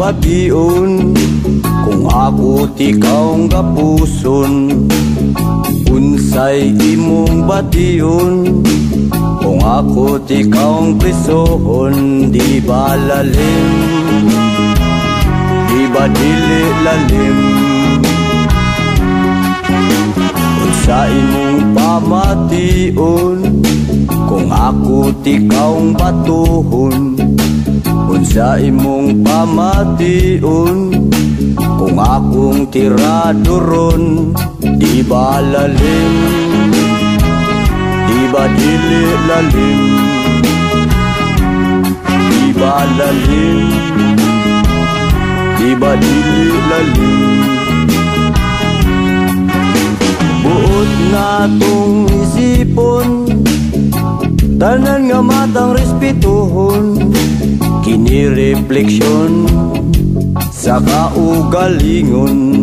bation, kung ako't ikaw nga puson. Unsay imong bation, kung ako't ikaw ang prisohon. Di ba lalim, di ba dili lalim, unsa imong pamation, kung ako't ikaw ang batuhon. Unsa imong pamation, kung akong tiraduron. Di ba lalim, di ba dili lalim, di ba lalim, di ba dili lalim. Buot na tong isipon, tanan nga matang respetuhon. Kini refleksyon sa kaugalingon,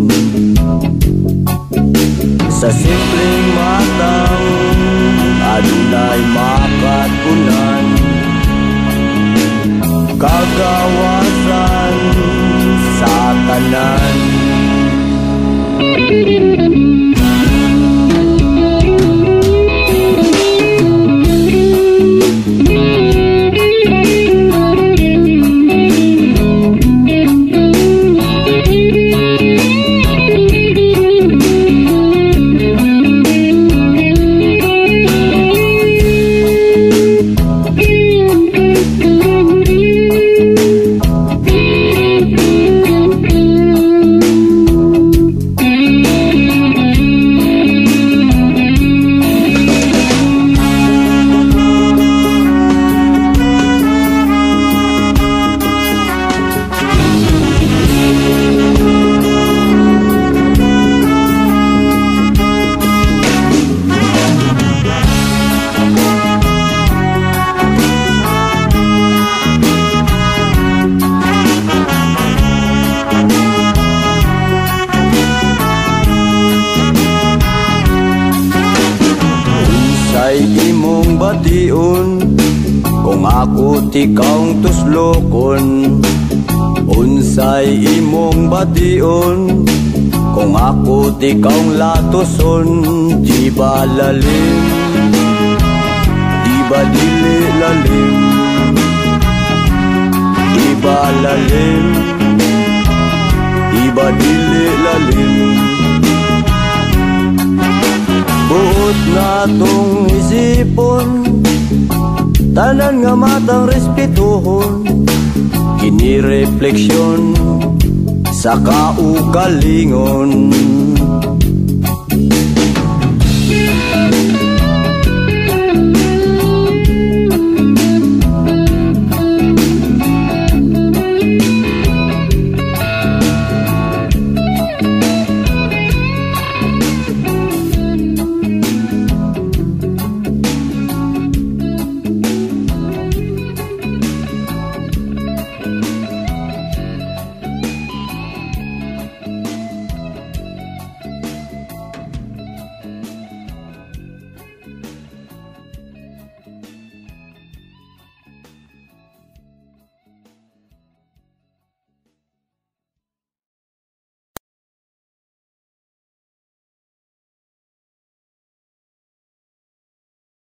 sa simpleng matang adunay makatunan. Kagawasan sa tanan. Imong bation, kung ako't ikaw'ng tuslokon. Unsay imong bation, kung ako't ikaw'ng latoson. Di ba lalim, di ba dili lalim, di ba lalim, di ba dili lalim. Buot na tong isipon, tanan nga matang respetuhon. Kini refleksyon sa kaugalingon,